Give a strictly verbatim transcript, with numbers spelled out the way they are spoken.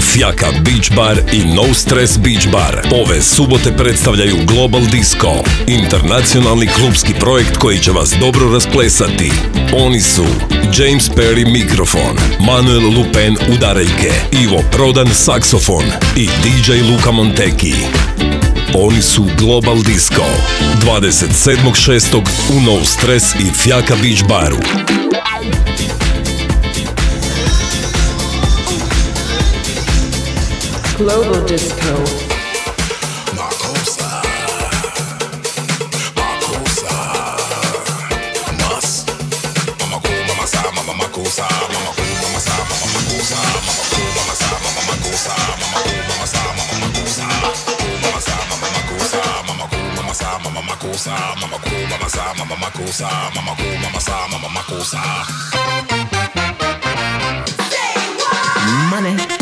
Fjaka Beach Bar i No Stress Beach Bar ove subote predstavljaju Global Disco, internacionalni klubski projekt koji će vas dobro rasplesati. Oni su James Perry mikrofon, Manuel Lupen udarajke, Ivo Prodan saksofon i D J Luka Monteki. Oni su Global Disco, dvadeset sedmog šestog u No Stress i Fjaka Beach Baru. Global Disco. Money.